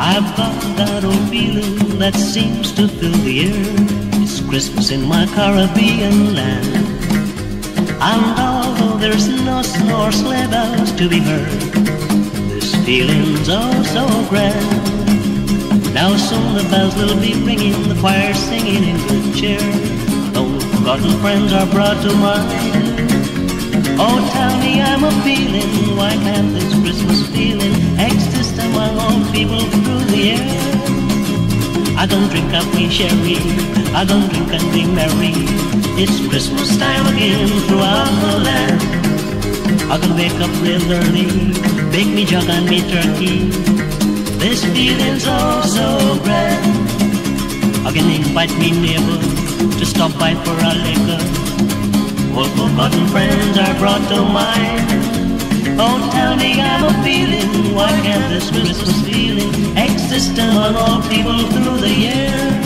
I've got that old feeling that seems to fill the air. It's Christmas in my Caribbean land. And although there's no snow or sleigh bells to be heard, this feeling's oh so grand. Now soon the bells will be ringing, the choir singing in good cheer. Old forgotten friends are brought to mind. Oh, tell me I'm a feeling, why can't this Christmas feeling exist among all people through the year? I don't drink up me sherry, I don't drink and be merry. It's Christmas time again throughout the land. I can wake up real early, bake me jug and me turkey. This feeling's oh so grand. I can invite me neighbor to stop by for a liquor. Old forgotten friends are brought to mind. Oh, tell me I'm a feeling, why can't this Christmas feeling exist among all people through the year?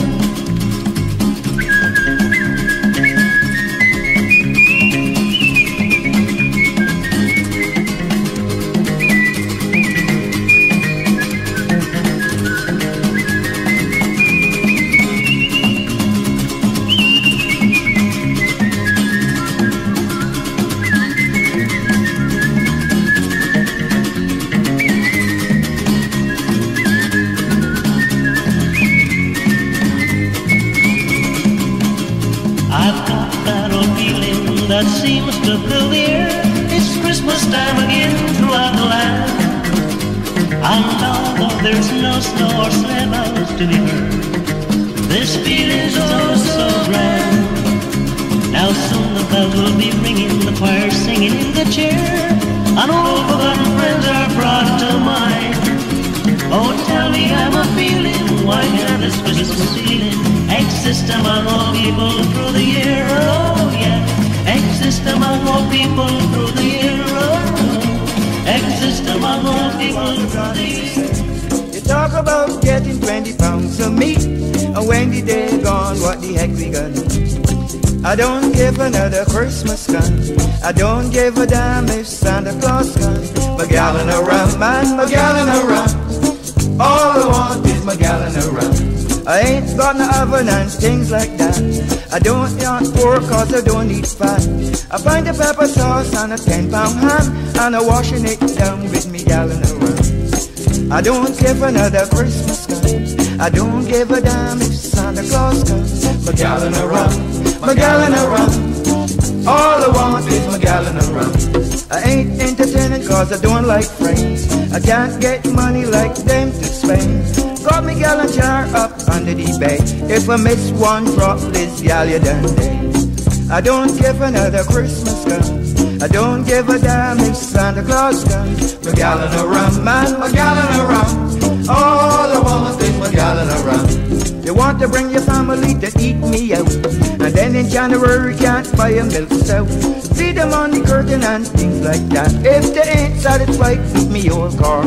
That seems to fill the air. It's Christmas time again throughout the land. And although there's no snow or sleigh bells to be heard, this feeling's oh so grand. Now soon the bells will be ringing, the choir singing in the chair, and old forgotten friends are brought to mind. Oh, tell me I'm a feeling, why can't this Christmas feeling exist among all people through the year? Oh yeah, exist among all people through the year. Oh, exist among all people through the year. You talk about getting 20 pounds of meat, and when the day gone, what the heck we gonna do? I don't give another Christmas gun, I don't give a damn if Santa Claus comes. My gallon of rum, man, my gallon of rum. All I want is my gallon of rum. I ain't got no oven and things like that. I don't want pork cause I don't eat fat. I find a pepper sauce and a 10-pound ham, and I'm washing it down with me gallon of rum. I don't give another Christmas gun, I don't give a damn if Santa Claus comes. My gallon of rum, my gallon of rum. All I want is my gallon of rum. I ain't entertaining cause I don't like friends. I can't get money like them to spend. Got me gallon jar up under the bed. If I miss one drop, this gal you done dead. I don't give another Christmas gun, I don't give a damn if Santa Claus comes. My gallon of rum, man, my gallon of rum. All I want is my gallon of rum. You want to bring your family to eat me out, and then in January can't buy a milk stout. Feed them on the curtain and things like that. If they ain't satisfied with me old car,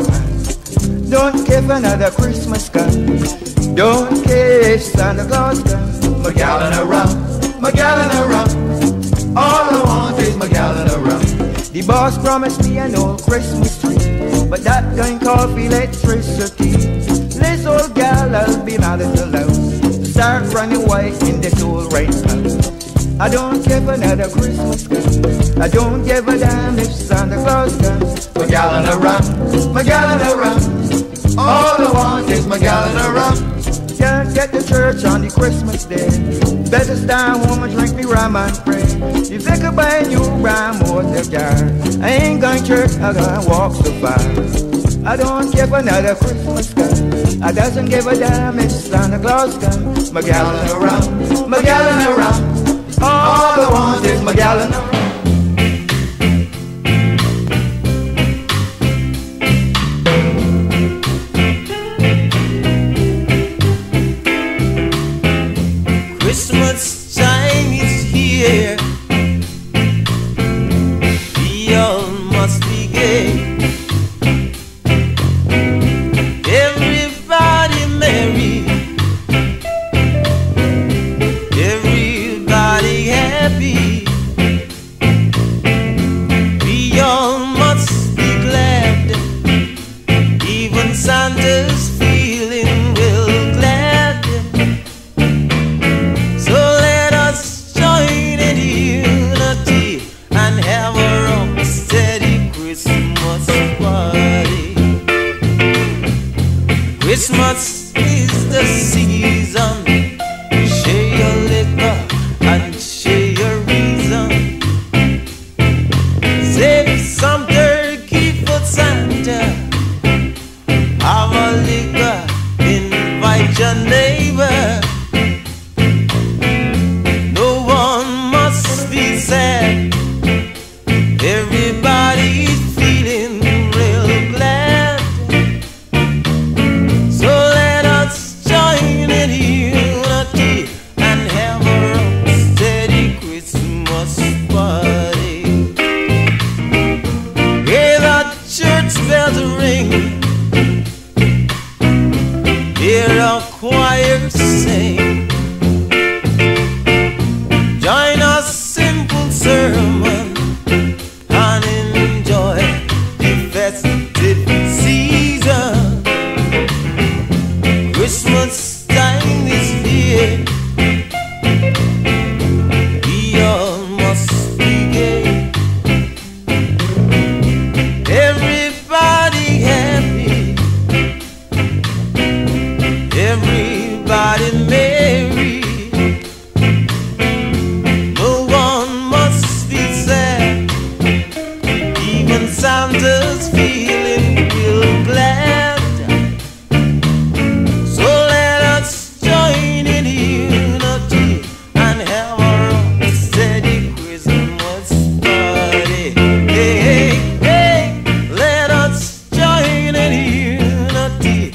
don't give another Christmas gun, don't care if Santa Claus comes. My gallon of rum, my gallon of rum. All I want is my gallon of rum. The boss promised me an old Christmas tree, but that don't cost electricity. This old gal, I'll be mad as a louse, start running white in this old rain house. I don't give another Christmas gun, I don't give a damn if Santa Claus comes. My gallon of rum, my gallon of rum. All I want is my gallon of rum. Can't get to church on the Christmas day, better stand home and drink me rum and pray. If they could buy a new ram or the jar, I ain't going to church, I gotta walk so far. I don't give another Christmas gun, I doesn't give a damn if Santa Claus comes. My gallon of rum, my gallon of rum. All I want is my gallon of rum. Christmas time is here, we all must be gay. Everybody merry, everybody happy. We all must be glad, even Santa's feel bells ring, hear a choir sing. Join a simple sermon and enjoy the festive season. Christmas time is here, we all must be gay. Everybody happy, everybody merry. No one must be sad, even Santa's feeling real glad. So let us join in unity and have our steady Christmas party. Hey, hey, hey, let us join in unity.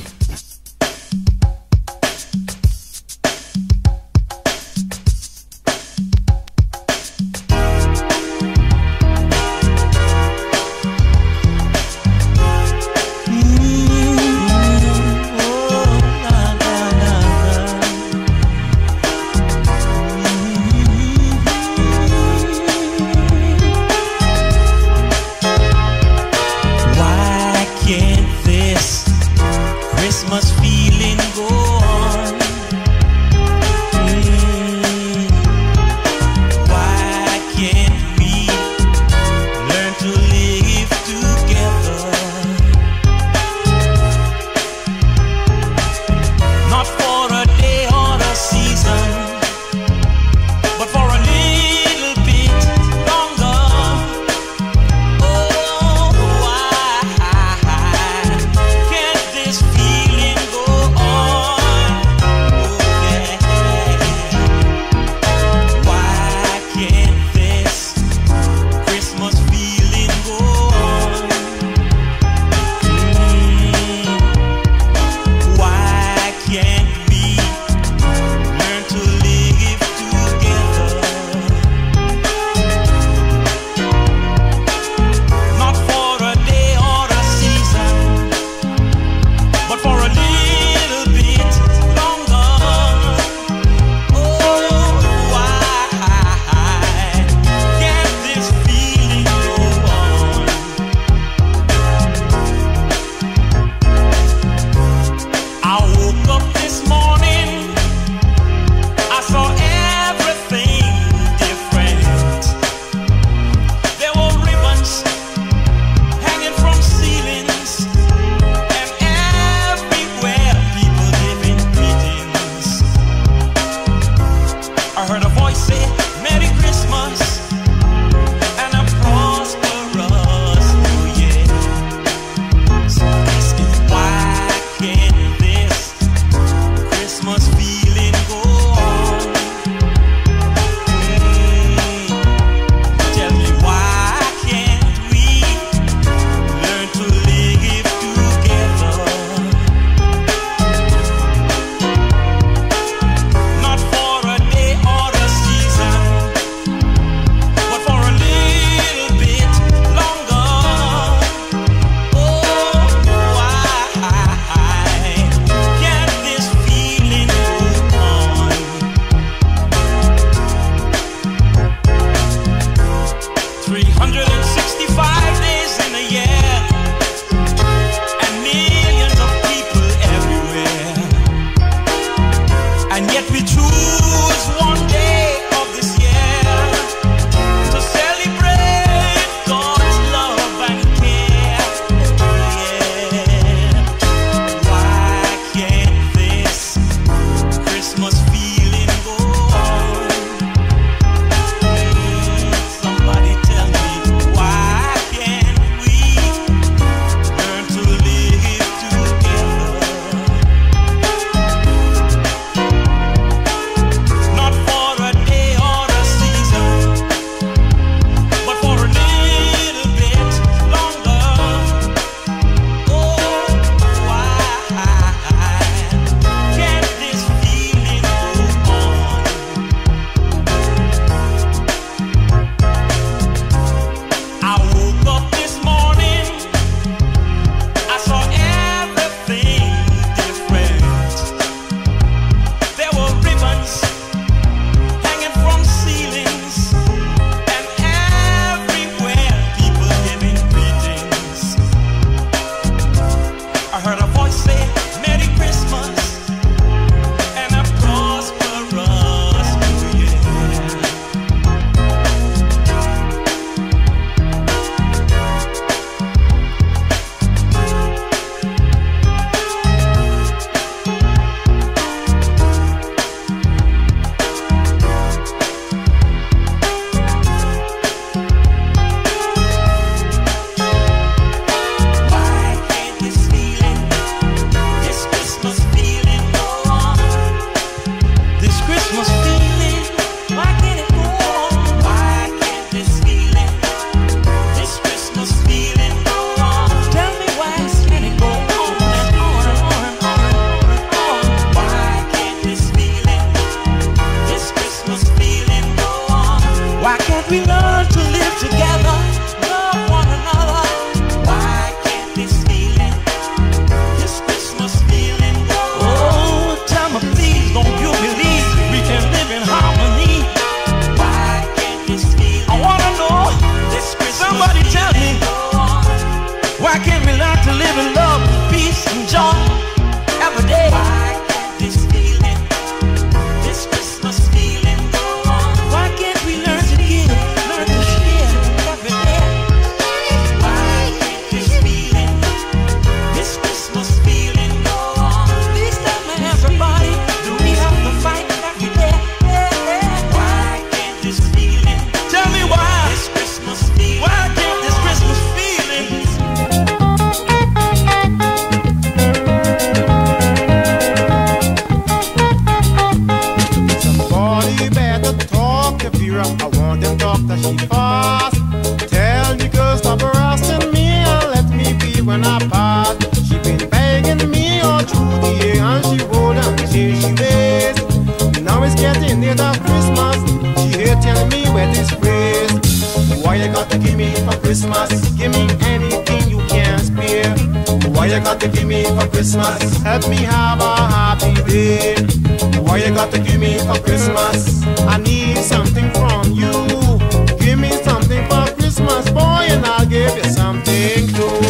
What you got to give me for Christmas? Help me have a happy day. What you got to give me for Christmas? I need something from you. Give me something for Christmas, boy, and I'll give you something too.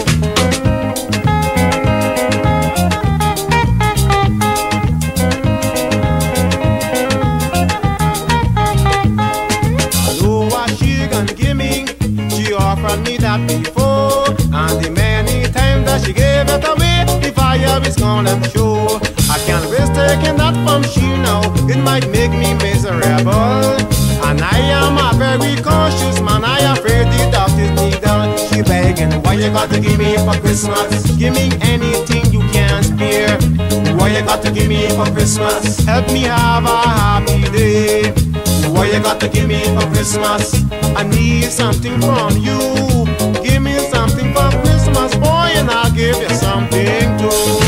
Offered me that before, and the many times that she gave it away, the fire is gonna show. I can't risk taking that from she now, it might make me miserable. And I am a very cautious man, I afraid the doctor's needle. She begging, what you got to give me for Christmas? Give me anything you can spare. What you got to give me for Christmas? Help me have a happy day. What you got to give me for Christmas? I need something from you. Give me something for Christmas, boy, and I'll give you something too.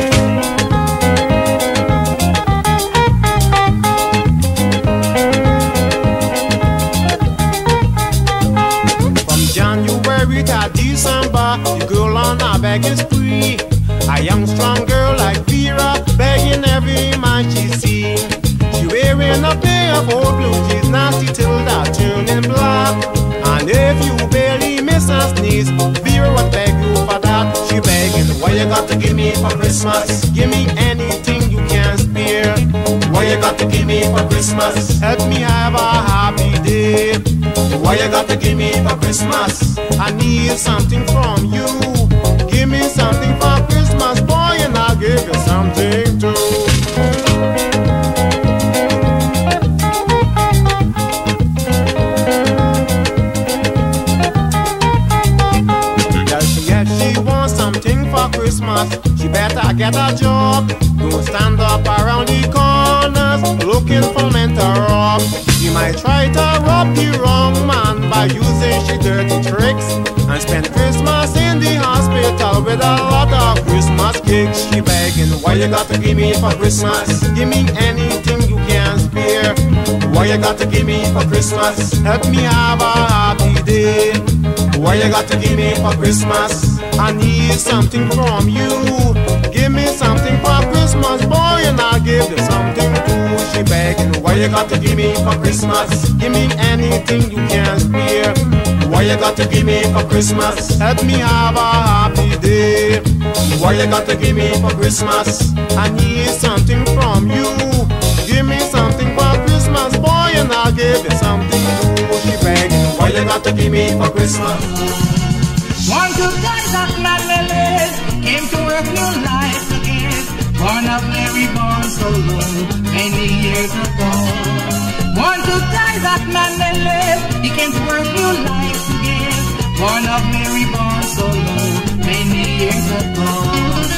From January to December, the girl on a begging spree. A young strong girl like Vera, begging every man she see. She wearing a pair of old blue jeans, nasty till that turning black. And if you barely miss her sneeze, Vera would beg you for that. She begging, what you got to give me for Christmas? Give me anything you can spare. What you got to give me for Christmas? Help me have a happy day. What you got to give me for Christmas? I need something from you. Give me something for Christmas, boy, and I'll give you something too. Christmas, she better get a job. Don't stand up around the corners looking for men to rob. She might try to rob the wrong man by using she dirty tricks, and spend Christmas in the hospital with a lot of Christmas cakes. She begging, what you got to give me for Christmas? Give me anything you can spare. What you got to give me for Christmas? Help me have a happy day. What you got to give me for Christmas? I need something from you. Give me something for Christmas, boy, and I'll give you something too. She begging, what you got to give me for Christmas? Give me anything you can spare. What you got to give me for Christmas? Help me have a happy day. What you got to give me for Christmas? I need something from you. Give me something for Christmas, boy, and I'll give you something too. She begging, what you got to give me for Christmas? One good guy that man Lily came to work new life again. Born of Mary, born so low, many years ago. One good guy that man Lily, he came to work new life again. Born of Mary, born so low, many years ago.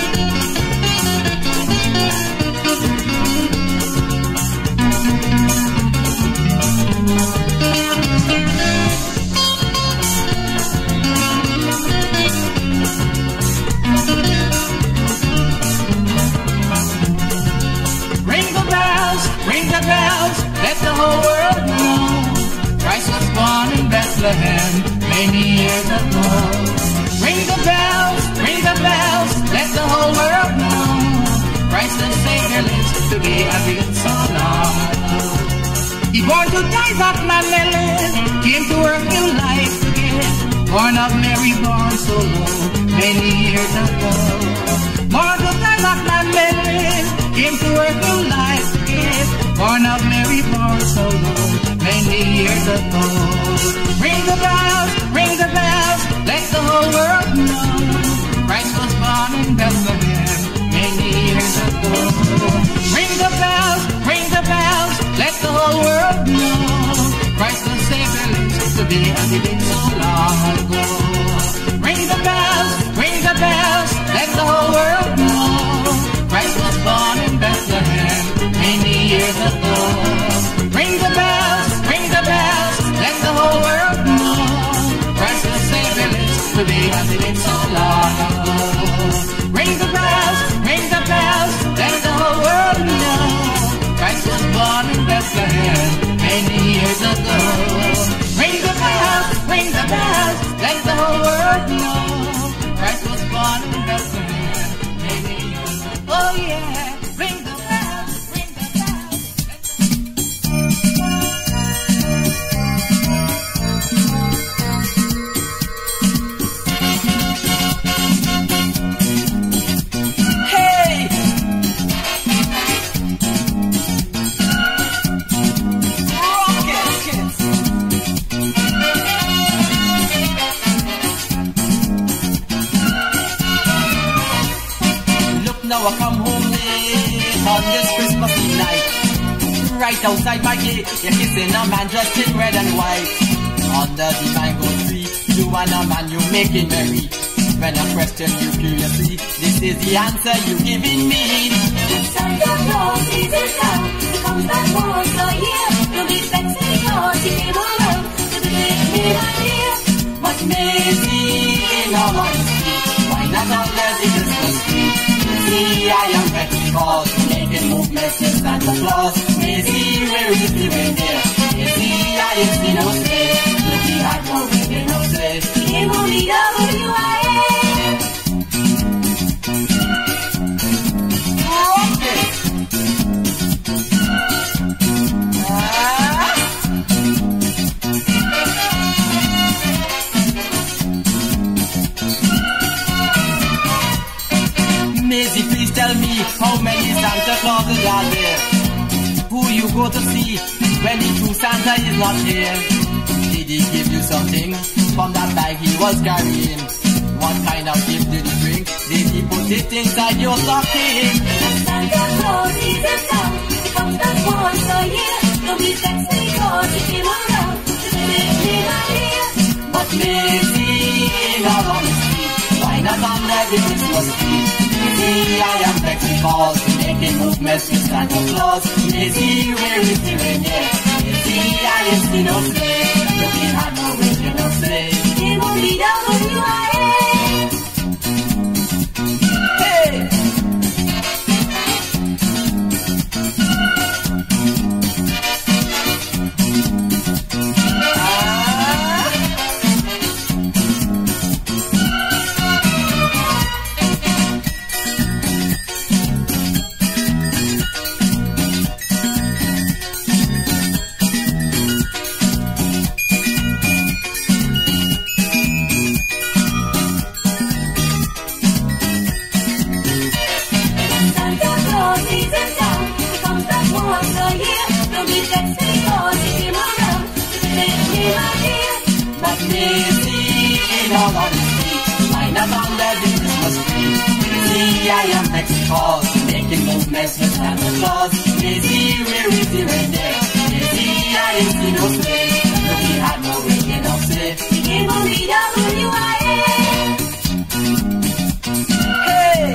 Let the whole world know Christ was born in Bethlehem many years ago. Ring the bells, let the whole world know Christ the Savior lives today as he did so long ago. He born to die that man Lily, came to work new life again. Born of Mary, born so low, many years ago. Born to die that man Lily, came to work new life again. Born of Mary, born so low, many years ago. Ring the bells, let the whole world know Christ was born in Bethlehem many years ago. Ring the bells, let the whole world know Christ the Savior lives today as he did so long ago. Ring the bells, let the whole world know Christ was born in Bethlehem many years ago. Ring the bells, let the whole world know Christ the Savior lives today as he did so long ago. Ring the bells, let the whole world know Christ was born in Bethlehem many years ago. Ring the bells, let the whole world know Christ was born in Bethlehem. now I come home late on this Christmas Eve night. Right outside my gate, you're kissing a man dressed in red and white. Under the mango tree, you and a man you making merry. When I question you curiously, this is the answer you giving me. Santa Claus is in town, he comes back once a year. You'll be vexing because he came around to the big idea. But Maisie, in all honesty, why not under the Christmas tree? See, I am vexed because making movements with Santa Claus. Maisie, where is the reindeer? Maisie, I ain't seen no sleigh. Look, he had no reindeer, no sleigh. He came only W-I-A. Maisie, please tell me how many Santa Clauses are there? Who you go to see when the true Santa is not here? Did he give you something from that bag he was carrying? What kind of gift did he bring? Did he put it inside your stocking? Santa Claus is in town, he comes back once a year. Don't be vexed because he came around to the big idea. But Maisie, in all honesty, why not under the Christmas tree? Maisie, I am vexed because making movements with Santa Claus. Maisie, where is the reindeer? Maisie, I ain't seen no sleigh. Look, he had no reindeer, no sleigh. He came only W-I-A. Hey! I am vexed because making movements with Santa Claus. Maisie, where is the reindeer? Maisie, I ain't seen no sleigh. Look, he had no reindeer, no sleigh. He came only W-I-A. Hey!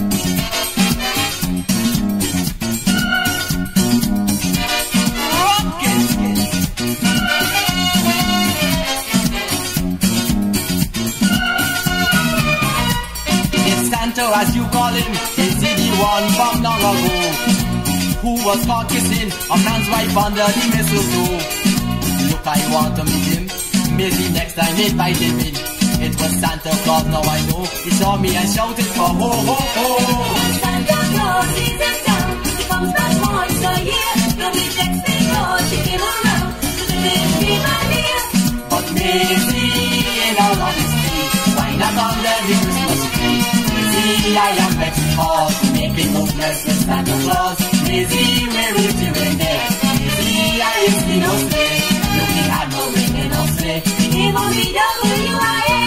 Santa, as you call him, is he the one from long ago who was caught kissing a man's wife under the mistletoe? Look, I want to meet him. Maybe next time invite him in. It was Santa Claus, now I know. He saw me and shouted for ho ho ho. Santa Claus is in town, he comes back once a year. Don't be vexed because he came around to the big idea. But Maisie, in all honesty, why not under the Christmas tree? Maisie, I am vexed because making movements with Santa Claus. Maisie, where is the reindeer? Maisie, I ain't seen no sleigh. Look, he had no reindeer, no sleigh. He came only W-I-A.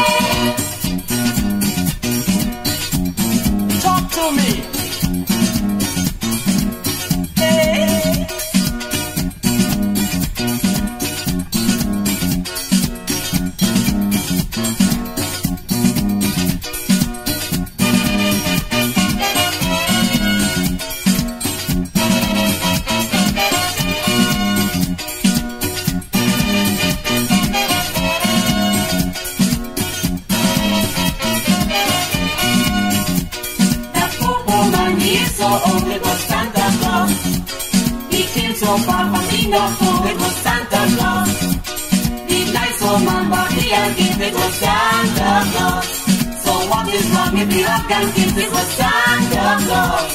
Talk to me. Hey. So far from the North Pole, it was Santa Claus. The nice old man bought the gift, it was Santa Claus. So what is wrong if the rock and gift, it was Santa Claus.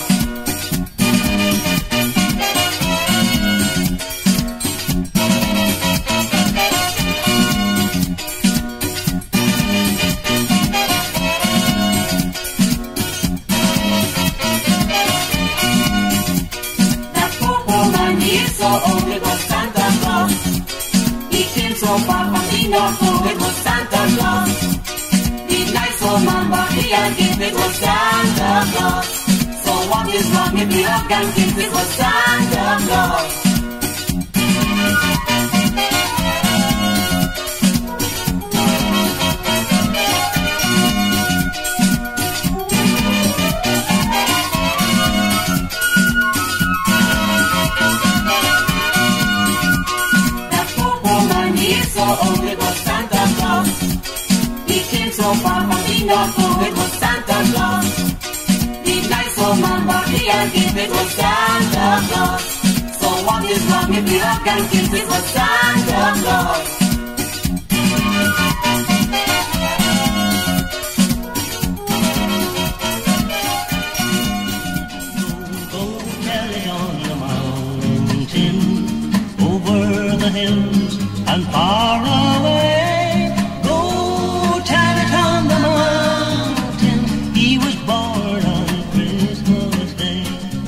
So old, it was Santa Claus. He came so far from the North Pole, it was Santa Claus. The nice old man bought the gift, it was Santa Claus. what is wrong if we hug and kiss? It was Santa Claus. So old, it was Santa Claus. He came so far from the North Pole, it was Santa Claus. The nice old man, but the Yankees, it was Santa Claus. So what is wrong if we hug and kiss? It was Santa Claus. Go tell it on the mountain, over the hills and far away. Go tell it on the mountain, he was born on Christmas Day.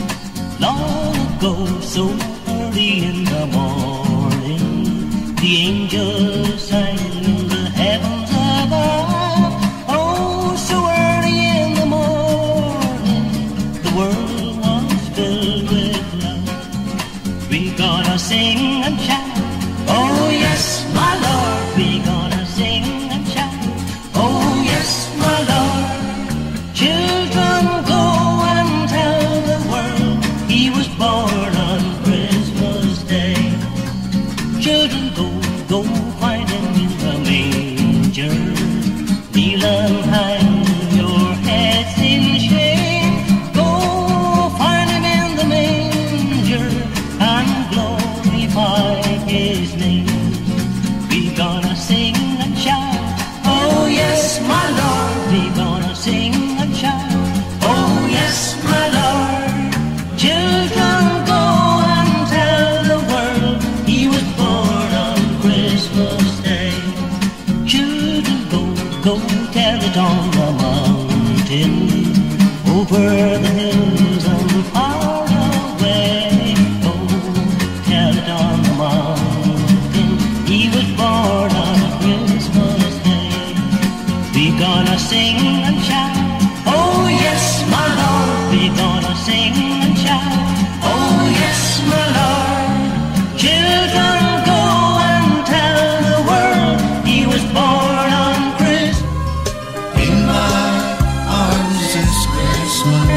Long ago, so early in the morning, the angels sang in the heavens above. Oh, so early in the morning, the world was filled with love. We gonna sing and shout, oh yes, my Lord, we gonna sing and shout. Oh yes, my Lord. Children, go and tell the world he was born on Christmas Day. Children, go find him in the manger. Kneel and hang your heads in shame. Go find him in the manger and glorify his name. We gonna sing and shout, oh yes, my Lord. We gonna sing and shout, oh yes, my Lord. Children, go and tell the world he was born on Christmas Day. Children, go tell it on the mountain, over the hills and far away. Go tell it on the mountain, he was born on Christmas Day. We gonna sing and shout, oh yes, my Lord. We gonna sing and shout, oh yes, my Lord. Children, go and tell the world he was born on Christmas. In my arms this Christmas,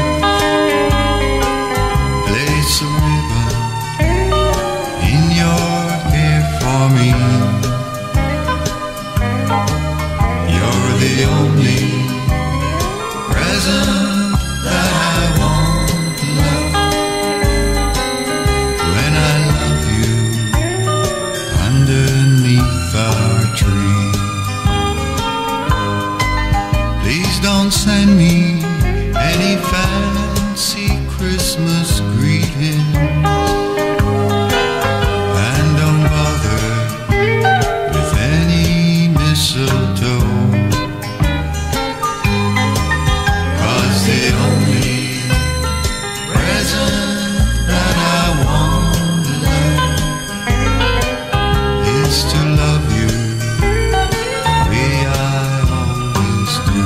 place a ribbon in your hair for me. You're the only present that I want, love. When I love you underneath our tree. Please don't send me any fancy Christmas greetings, and don't bother with any mistletoe, 'cause the only present that I want, love, is to love you the way I always do.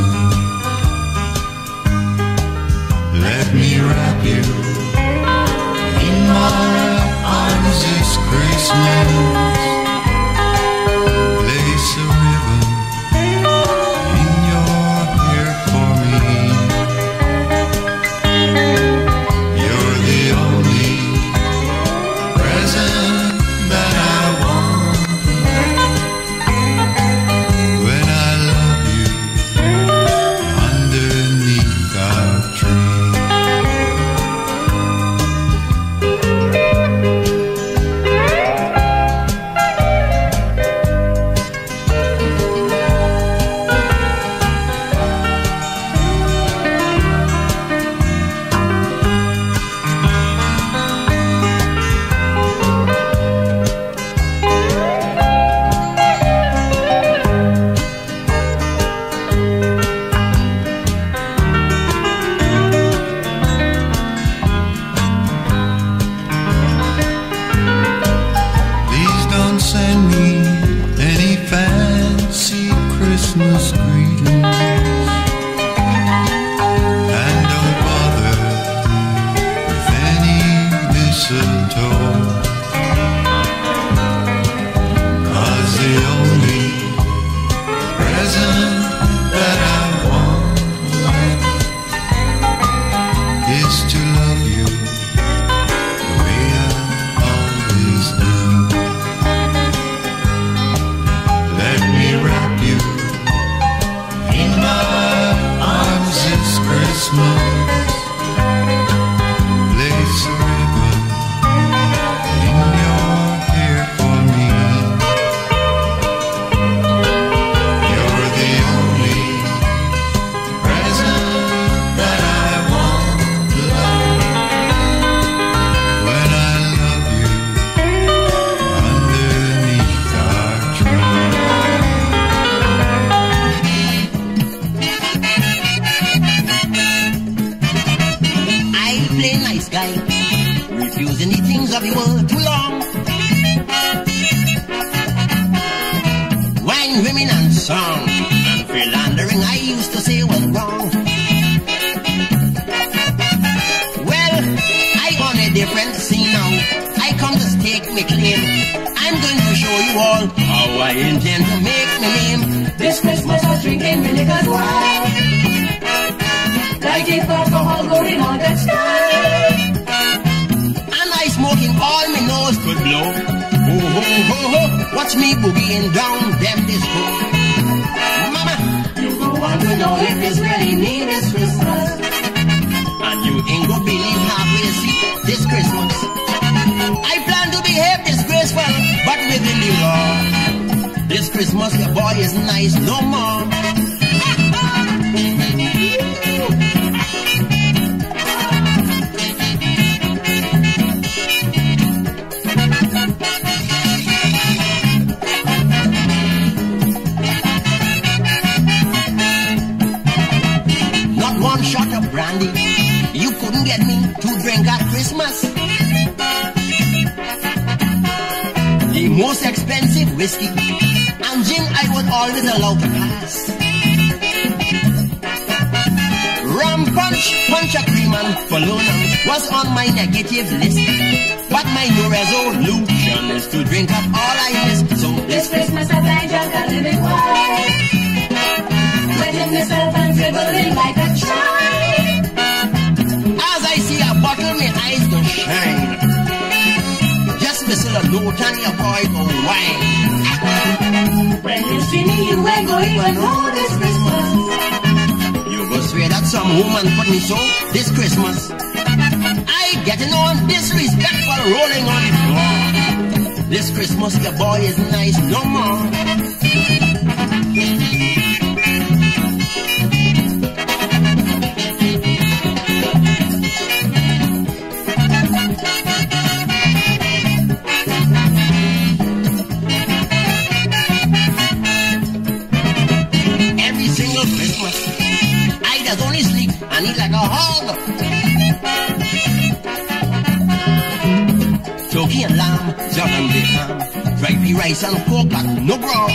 Let me wrap you in my arms this Christmas. Place a ribbon in your hair for me. You're the only present that I want, when I love you underneath our tree. sky, refusing the things of the world too long. Wine, women, and song, and philandering I used to say was wrong. Well, I on a different scene now. I come to stake my claim. I'm going to show you all how I intend to make my name. This Christmas I'm drinking vinegar wine, lighting alcohol going on that sky, and I smoking all my nose could blow. Ho ho ho ho, watch me boogieing down them disco. Mama, you go want to know if it's really me this Christmas, and you ain't gonna believe halfway see this Christmas. I plan to behave disgraceful, but within the law. This Christmas your boy is nice no more. Not one shot of brandy, you couldn't get me to drink at Christmas. The most expensive whiskey and gin I would always allow to pass. Rum punch, punch a cream and Bologna was on my negative list. But my new resolution is to drink up all I miss. So this Christmas I find just a living wine, wetting myself and dribbling like a child. As I see a bottle, my eyes go shine. Just whistle a note and your boy go whine. When you see me, you ain't going to know this Christmas. You go swear that some woman put me so this Christmas. I getting on disrespectful rolling on the floor. This Christmas your boy is nice no more. Only sleep and eat like a hog. Turkey and lamb, jug and bacon, fried pea rice and pork and no grub.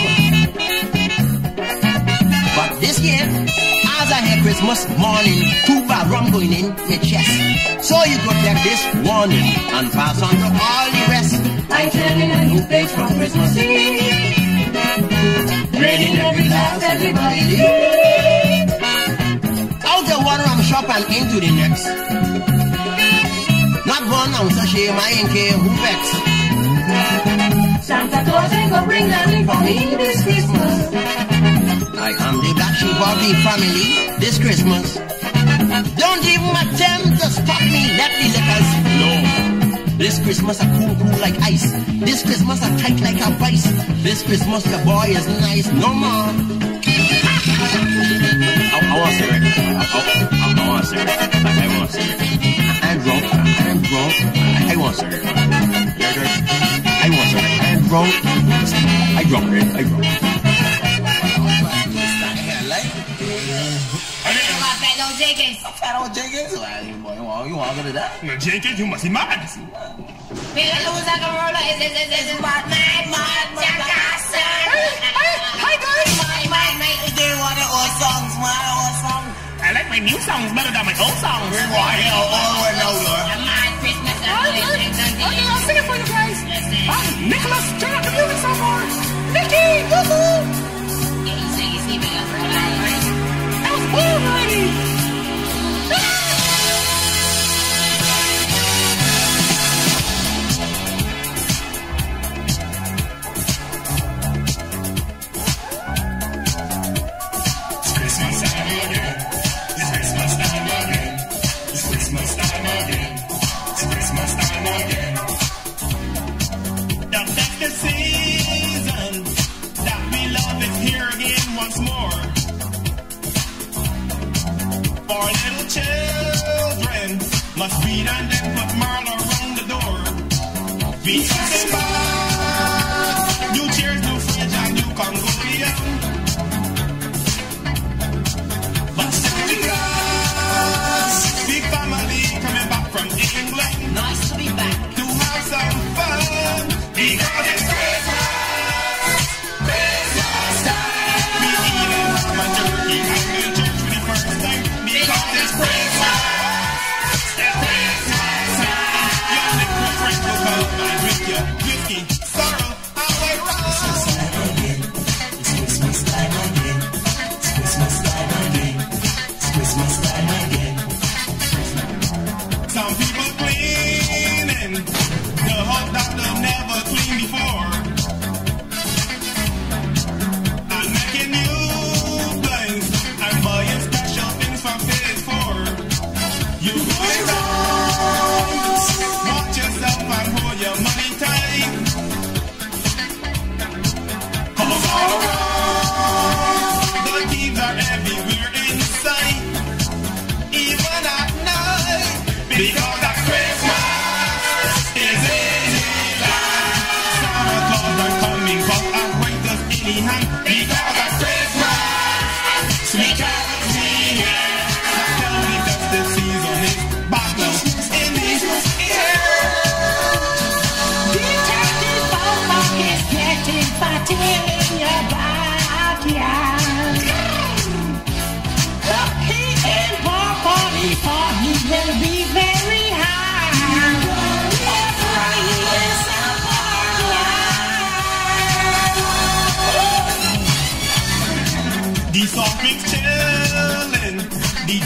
But this year, as I hear Christmas morning, 2 bad rum going in my chest. So you could take this warning and pass on to all the rest. I tell you a new page from Christmas Eve, raining every glass, everybody leave. Out the one rum shop and into the next. Not 1 ounce of shame, I ain't care who vex. Santa Claus ain't gonna bring nothing for me this Christmas. I am the black sheep of the family this Christmas. Don't even attempt to stop me, let the liquors flow. This Christmas a cool like ice. This Christmas a tight like a vice. This Christmas the boy is nice no more. I want to say it. I want to say it. I want to say it. I'm drunk. I want to say it. I want to say it. I'm drunk. I drunk. I drunk. Jenkins? You want to go to that? No, Jenkins, you must be mad. Hey, I like my new songs better than my old songs. We're going to all over now, Lord. Okay, I'll sing it for you guys. Nicholas, turn up the music some more. Nicky, woohoo! I was born already. The season that we love is here again once more. For little children must read and then put Marl around the door. Be something bad, new chairs, new fridge, and new Congolian. But second class, big family coming back from England.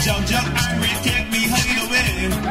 Jump, jump, Irie, take me hideaway.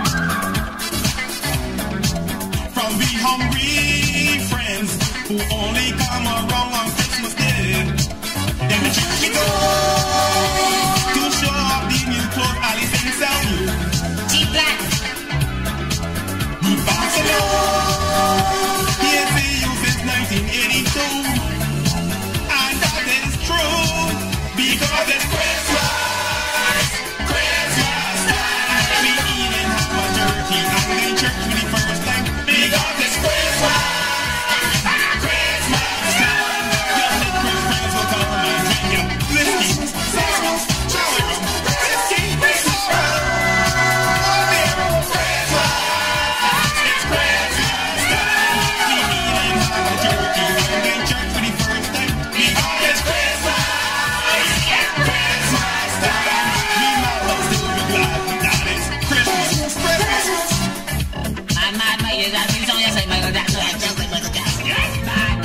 From we hungry friends who only come around on Christmas Day. Then the church we go to show off the new clothes Alice and sell you. Cheap black. The Barbados, he has been used since 1982. And that is true, because it's Christmas, Christmas time. We eating half a turkey and in church for the first time, because it's Christmas, Christmas time. Your little friends will come and drink your whiskey, sausage, chow rum, whiskey, Christmas rum. Oh dear, Christmas, it's Christmas time. We eating half a turkey and in church for the first time, because it's Christmas, Christmas time. We might as well be glad that it's Christmas, Christmas. Mad, you got things on your side, Michael Jackson. Yes, mad.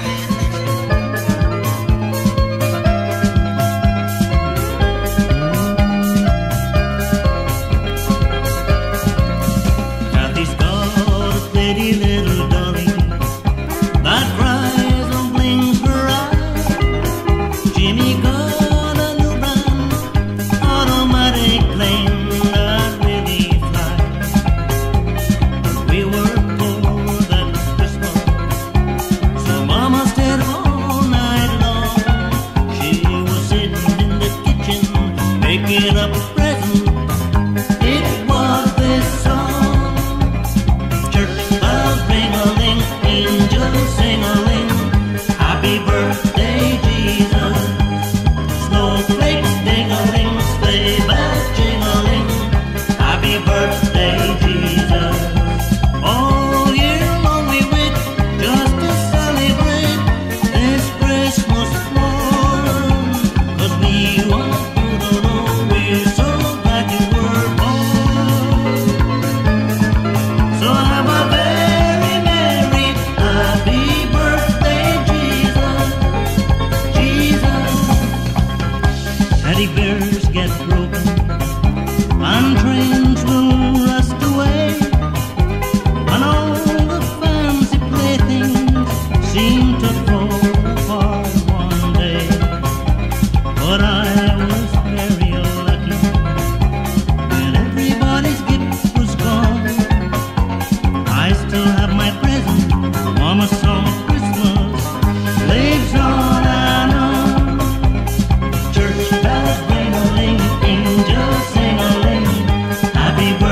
Kathy's got a pretty little dolly that cries and blinks her eye. Jimmy got a new brand automatic plane that really flies. We were poor that Christmas, so Mama stayed all night long. She was sitting in the kitchen making up a present. It was this song. Church bells ring-a-ling, angels sing-a-ling. Happy birthday, Jesus. Snowflakes ding-a-ling, sleigh bells jing-a-ling. Happy birthday, Jesus. All year long we wait just to celebrate this Christmas morn. 'Cause we want you to know we're so glad you were born. So have a very merry, happy birthday, Jesus, Jesus. Teddy bears get broken and trains will rust away, and all the fancy playthings seem to fall apart one day. But I was very lucky when everybody's gift was gone. I still have my present. Mama's song of Christmas lives on and on. Church bells ring-a-ling, angels sing-a-ling. Happy birthday.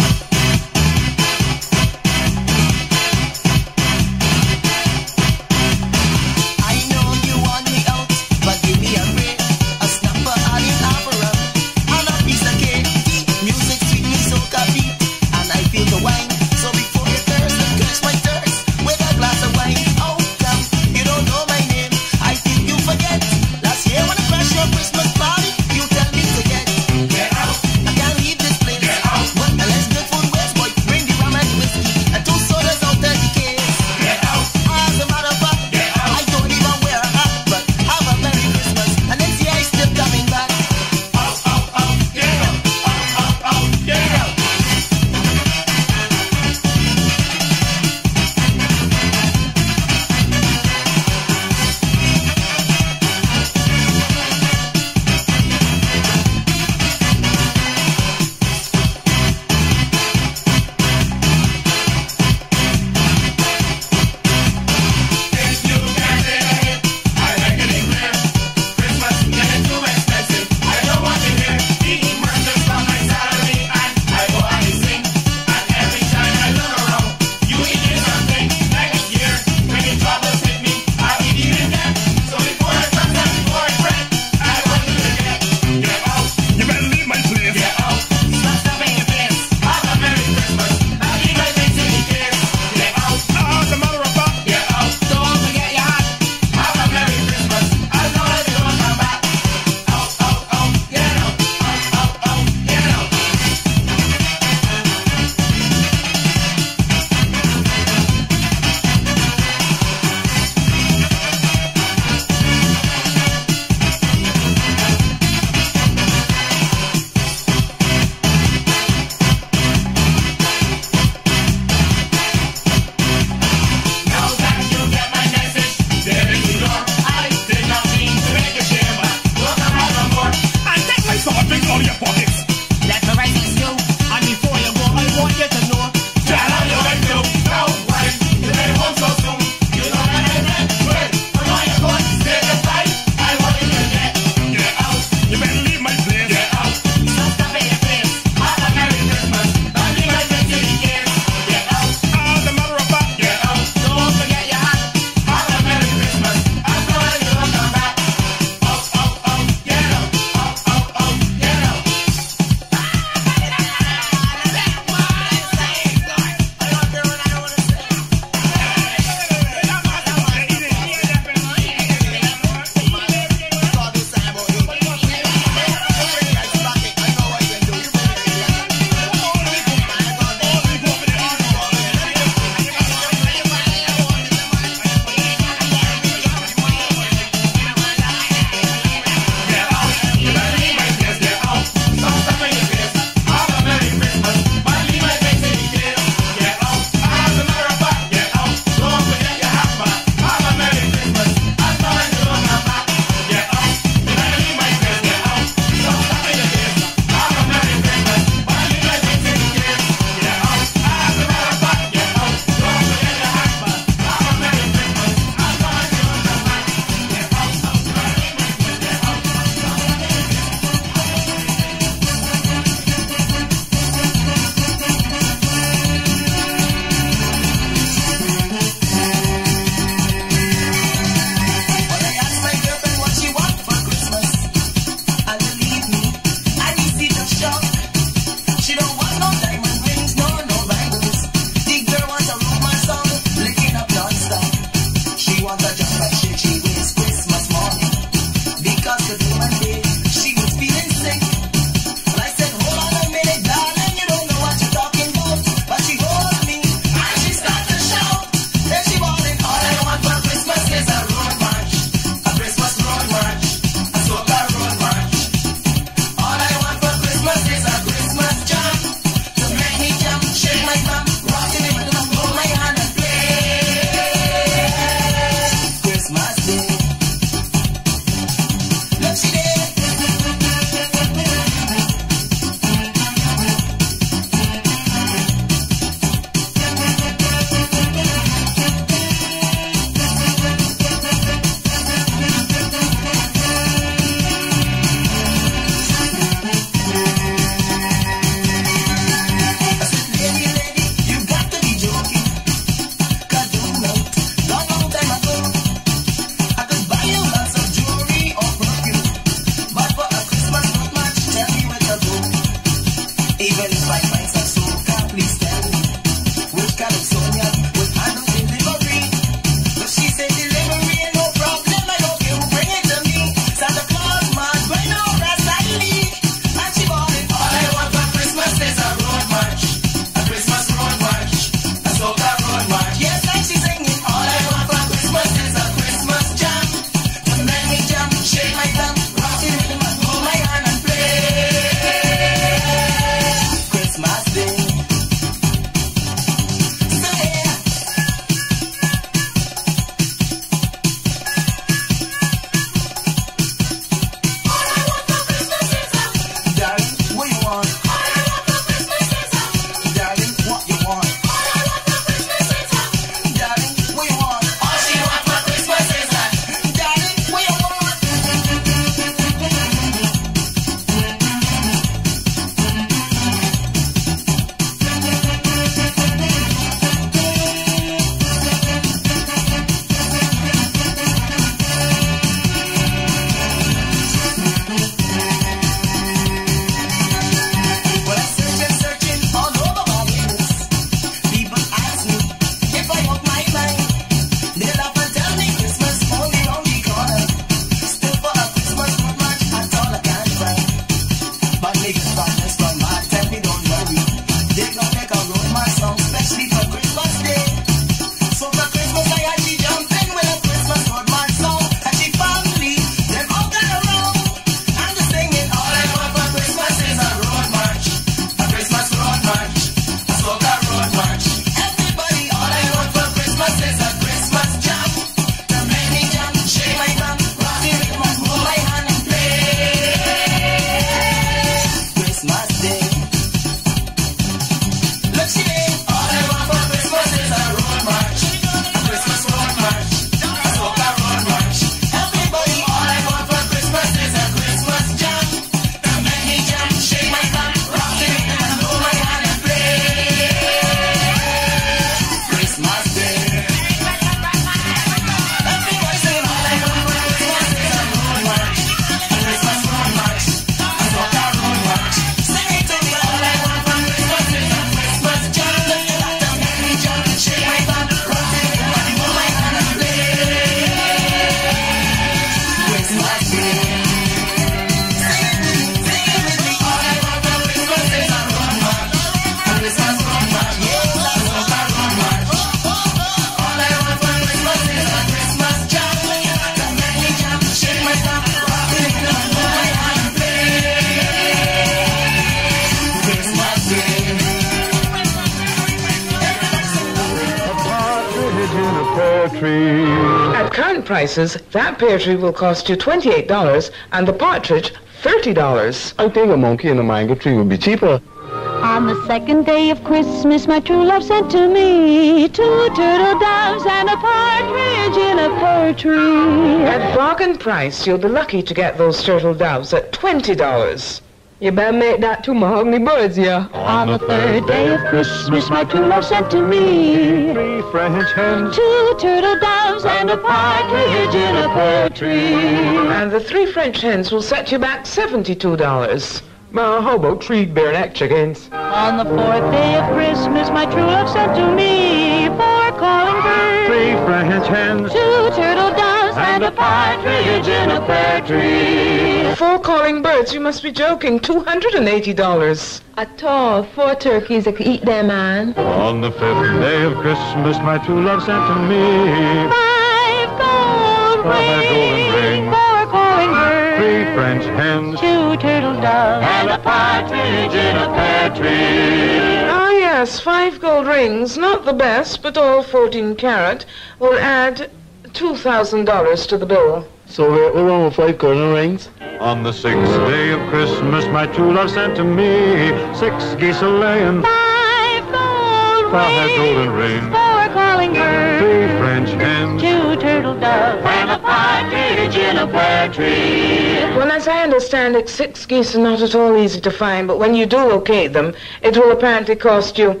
pear tree. At current prices, that pear tree will cost you $28 and the partridge $30. I think a monkey and a mango tree would be cheaper. On the second day of Christmas, my true love sent to me 2 turtle doves and a partridge in a pear tree. At bargain price, you'll be lucky to get those turtle doves at $20. You better make that 2 mahogany birds, yeah. On the third day of Christmas, my true love sent to me 3 French hens, 2 turtle doves and a partridge in a pear tree. And the 3 French hens will set you back $72. Now, how about 3 bare neck chickens? On the fourth day of Christmas, my true love sent to me 4 calling birds, 3 French hens, 2 turtle doves and a partridge in a pear tree. 4 calling birds? You must be joking. $280. At all, 4 turkeys that could eat their man. On the 5th day of Christmas, my true love sent to me 5 gold golden rings, 4 calling birds, 3 French hens, 2 turtle doves and a partridge in a pear tree. Ah, yes, 5 gold rings, not the best, but all 14 carat, will add $2,000 to the bill. So we're wrong with 5 golden rings. On the 6th day of Christmas, my true love sent to me 6 geese a-laying, 5 gold 5 golden rings, 4 calling birds, 3 French hens, 2 turtle doves and a partridge in a pear tree. Well, as I understand it, 6 geese are not at all easy to find, but when you do locate them, it will apparently cost you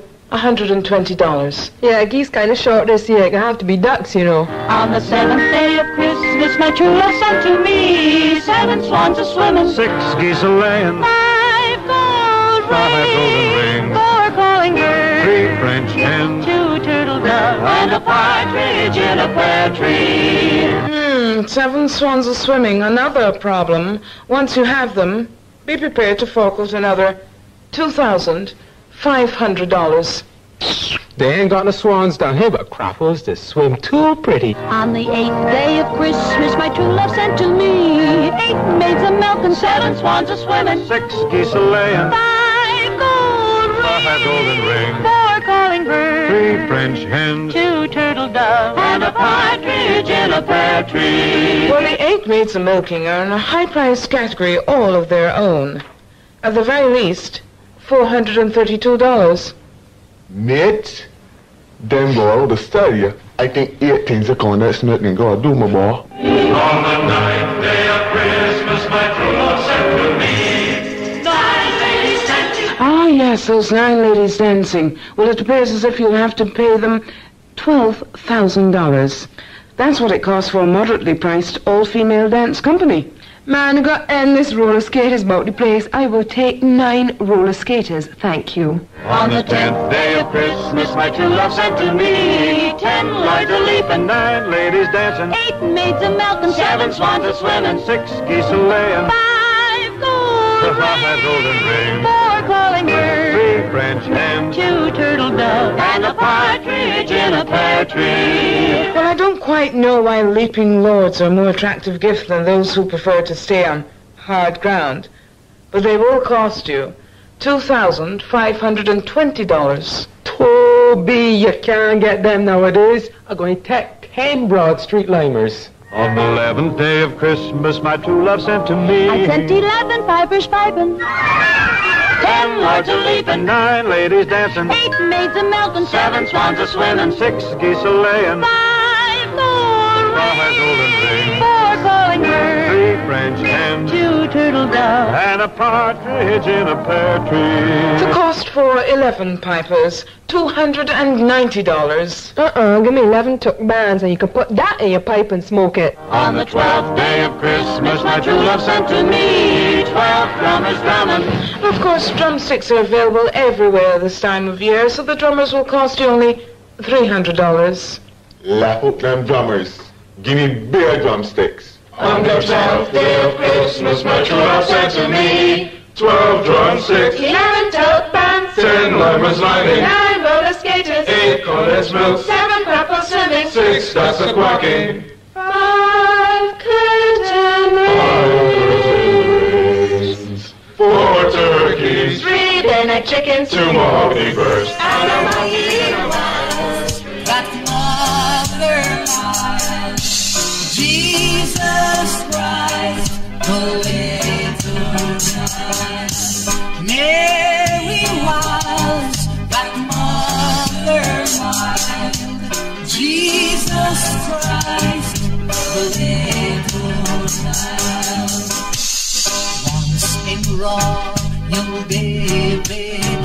$120. Yeah, geese kind of short this year. It can have to be ducks, you know. On the 7th day of Christmas, my true love sent to me 7 swans a swimming, 6 geese a-laying, 5 gold 5 golden rings, 4 calling birds, 3 French hens, 2 turtle doves and a partridge in a pear tree. 7 swans are swimming. Another problem. Once you have them, be prepared to fork out another $2,500. They ain't got no swans down here, but crapples that swim too pretty. On the 8th day of Christmas, my true love sent to me 8 maids a milking, 7 swans a swimming, 6 geese a-laying, 5 gold 5 golden rings, 4 calling birds, 3 French hens, 2 turtle doves and a partridge in a pear tree. Well, the 8 maids of milking are in a high-priced category all of their own. At the very least, $432. Mate, them boy, the study, I think 8 things are going that's nothing gonna do, my boy. On the 9th day of Christmas, my true love sent to me 9 ladies dancing. Ah, yes, those 9 ladies dancing. Well, it appears as if you'll have to pay them $12,000. That's what it costs for a moderately priced all-female dance company. Man, I got endless roller skaters about the place. I will take 9 roller skaters, thank you. On the 10th day of Christmas, my true love sent to me 10 lords a leaping, 9 ladies dancing, 8 maids a milking, 7 swans a swimming, 6 geese a-laying, 5 gold 5 golden rings, 4 calling birds, 3 French hens, 2 turtle doves and a partridge in a pear tree. Well, I don't quite know why leaping lords are a more attractive gift than those who prefer to stay on hard ground. But they will cost you $2,520. Toby, you can't get them nowadays. I'm going to take 10 Broad Street limers. On the 11th day of Christmas, my true love sent to me I sent 11 pipers piping, 10 lords a leaping, 9 ladies dancing, 8 maids a milking, 7 swans a swimming, 6 geese a-laying, 5 gold 5 golden rings, 4 calling birds, 3 French hens, 2 turtle doves and a partridge in a pear tree. The cost for 11 pipers, $290. Give me 11 took bands and you can put that in your pipe and smoke it. On the 12th day of Christmas, my true love sent to me 12 drummers drumming. Of course, drumsticks are available everywhere this time of year, so the drummers will cost you only $300. Laugh up them drummers. Give me beer drumsticks. On the 12th day of Christmas, my true love sent to me 12 drumsticks, 11 tote bands, 10 limers lining, 9 roller skaters, 8 condensed milk, 7 crapples swimming, 6 ducks a quacking, 5 curtain rings, 4 turkeys, 3 bare neck chickens, 2 mahogany birds, and a monkey in a wire. That mother little child. Once in royal David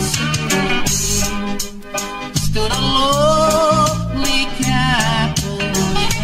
stood a lonely cattle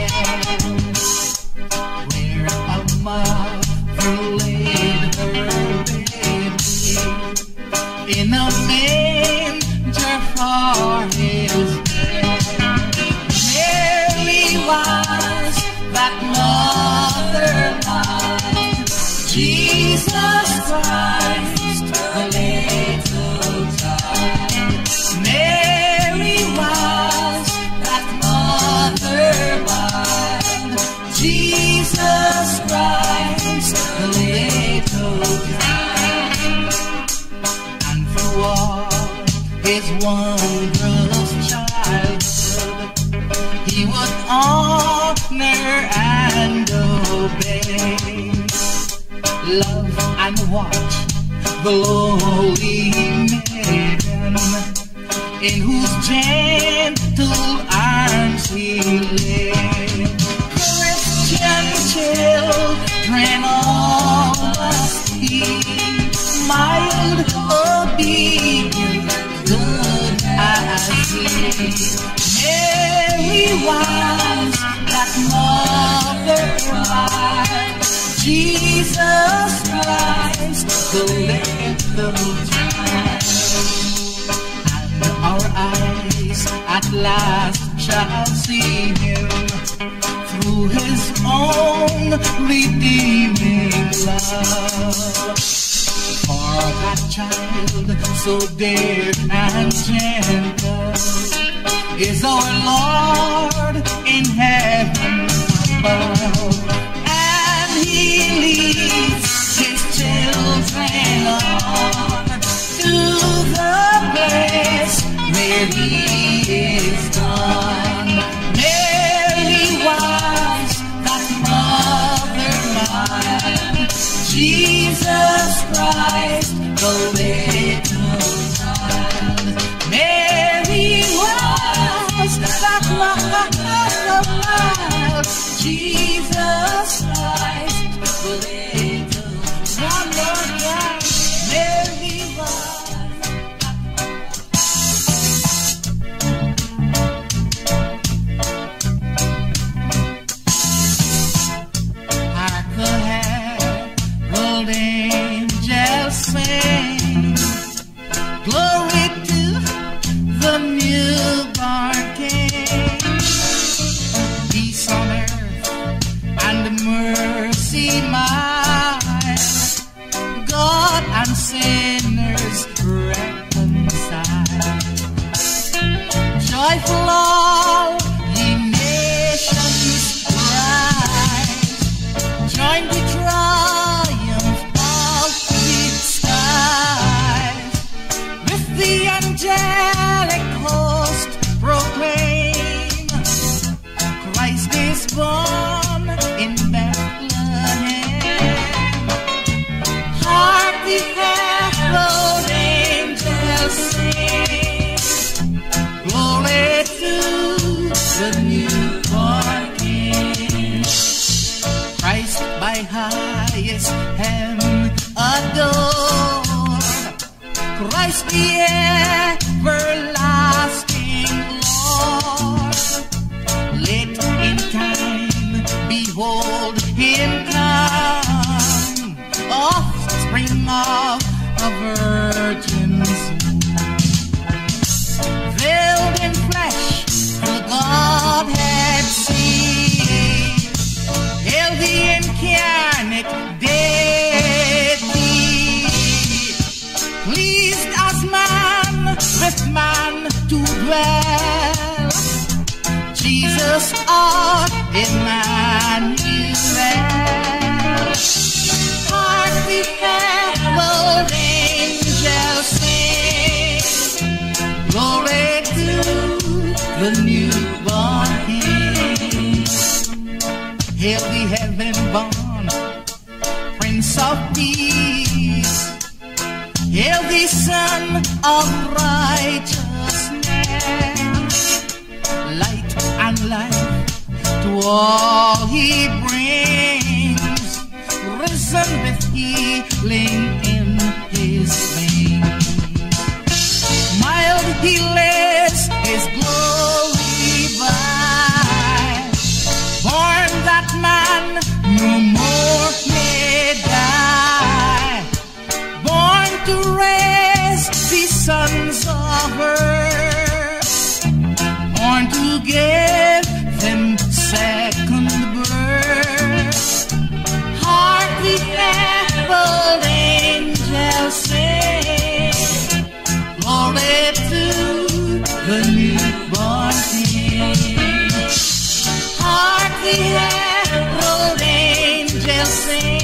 where a mother laid her baby in a manger for his bed. Mary was that mother line, Jesus Christ, the little child. Mary was that mother line, Jesus Christ, the little child. And through all his wondrous childhood, he would honor and obey, love and watch the lowly maiden in whose gentle arms he lay. Christian children all must be mild, obedient, good as he. Mary was that mother bride, Jesus Christ, the little child. And our eyes at last shall see him through his own redeeming love. For that child so dear and gentle is our Lord in heaven above, and he leads his children on to the place where he is gone. Mary was that mother mine, Jesus Christ, the little child. Mary was that mother mine, Jesus Christ, the little child. Mary was. Hark the herald angels sing, glory to the newborn King. Peace on earth and mercy mild, God and sinners reconciled. Joyful all ye nations rise, join the triumph of the skies. With the angelic host proclaim, Christ is born in Bethlehem. Hark the herald angels sing, glory to the newborn King. Christ by highest heaven adored, Christ the everlasting Lord. Late in time, behold him come, offspring of a virgin's womb. Veiled in flesh, the Godhead see, hail the incarnate deity, pleased as man with man to dwell. Jesus our Emmanuel. Hark the herald angels sing, glory to the newborn King. Hail the heaven-born Prince of Peace, hail the Son of Righteousness. Light and life to all he brings, risen with healing in his wings. Mild he lays his glory by, born that man no more may die, born to raise the sons of earth, born to give them second birth. Hark the herald angels sing, glory to the newborn King. Hark the herald angels sing,